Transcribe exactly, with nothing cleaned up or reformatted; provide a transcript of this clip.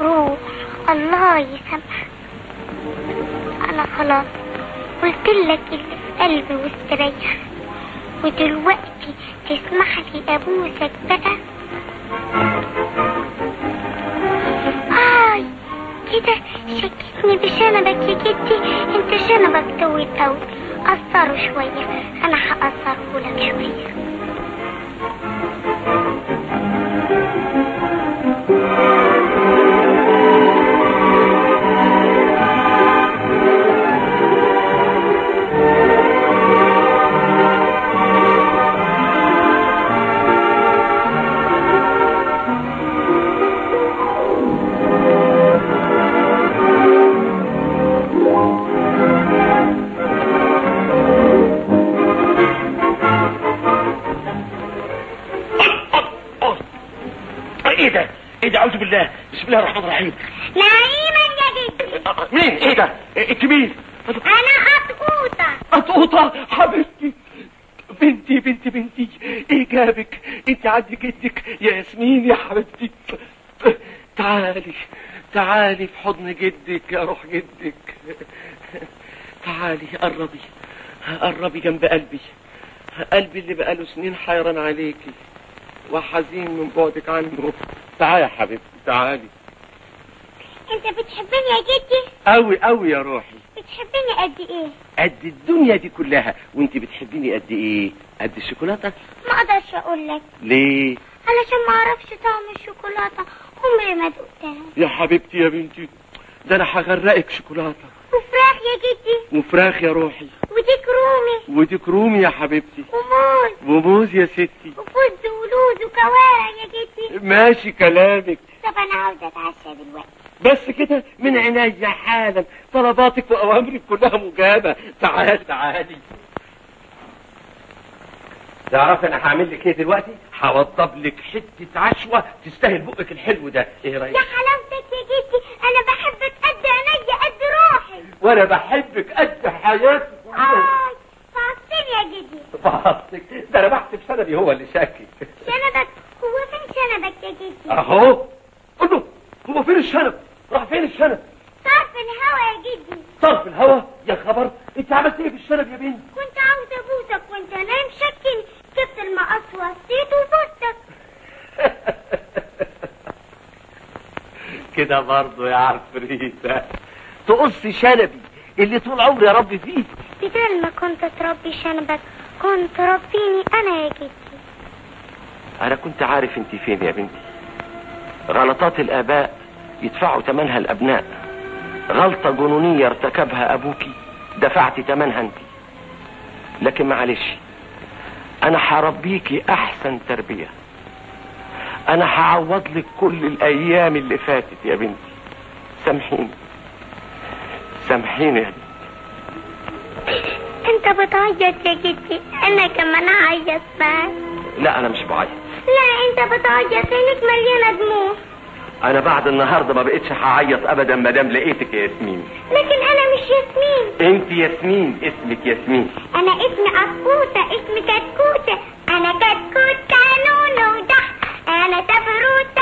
روح الله يسامحك. انا خلاص قلت لك اللي في قلبي واستريح، ودلوقتي تسمح لي ابوسك بقى. هاي كده شكتني بشنبك يا جدي، انت شنبك طويل قوي، قصره شويه، انا هقصره لك شويه. اعوذ بالله، بسم الله الرحمن الرحيم. نعيما يا جدي. مين؟ ايه ده؟ انت مين؟ انا قطقوطة. قطقوطة حبيبتي، بنتي بنتي بنتي، ايه جابك؟ انت عند جدك يا ياسمين يا حبيبتي. تعالي تعالي في حضن جدك يا روح جدك. تعالي قربي قربي جنب قلبي، قلبي اللي بقاله سنين حيران عليكي وحزين من بعدك عنه. تعالي يا حبيبتي تعالي. انت بتحبني يا جدي؟ قوي قوي يا روحي. بتحبني قد ايه؟ قد الدنيا دي كلها. وانت بتحبيني قد ايه؟ قد الشوكولاته؟ ما اقدرش اقول لك. ليه؟ علشان ما اعرفش طعم الشوكولاته، عمري ما دقتها. يا حبيبتي يا بنتي، ده انا هغرقك شوكولاته. وفراخ يا جدي. وفراخ يا روحي. وديك رومي. وديك رومي يا حبيبتي. وموز. وموز يا ستي. وفز ولوز وكوارع يا جدي. ماشي كلامك. طب انا عاوزه اتعشى دلوقتي. بس كده من عينيا حالا، طلباتك واوامرك كلها مجابه. تعالي تعالي. تعرفي انا هعمل لك ايه دلوقتي؟ هوضب لك حته عشوه تستاهل بقك الحلو ده. ايه رايك؟ يا حلاوتك يا جدي، انا بحبك قد عينيا قد روحي. وانا بحبك قد حياتي. اه فعصتني يا جدي. فعصتك؟ ده انا بحسب شنبي هو اللي شاكك. شنبك؟ هو فين شنبك يا جدي؟ اهو. قول له هو فين الشنب؟ راح فين الشنب؟ طرف الهوا يا جدي. طرف الهوا؟ يا خبر، انت عملت ايه بالشنب يا بنت؟ كنت عاوزه ابوسك وانت نايم شكني، جبت المقص وقصيته وبوستك. كده برضه يا عفريتة تقصي شنبي اللي طول عمري يا ربي فيه. بدل ما كنت تربي شنبك كنت ربيني انا يا جدي. انا كنت عارف انت فين يا بنتي. غلطات الاباء يدفعوا ثمنها الابناء، غلطة جنونية ارتكبها ابوكي دفعت ثمنها انت. لكن معلش، انا هربيكي احسن تربية. انا هعوض لك كل الايام اللي فاتت يا بنتي. سامحيني سامحيني يا بنتي. انت بتعيط يا جدي، انا كمان اعيط معاك. لا انا مش بعيط. لا انت بتعيط، عينيك مليانه دموع. انا بعد النهارده ما بقتش هعيط ابدا ما دام لقيتك يا ياسمين. لكن انا مش ياسمين. انت ياسمين، اسمك ياسمين. انا اسمي قطقوطة، اسمي كتكوتة، انا كتكوتة نونو ضح، انا تفروتة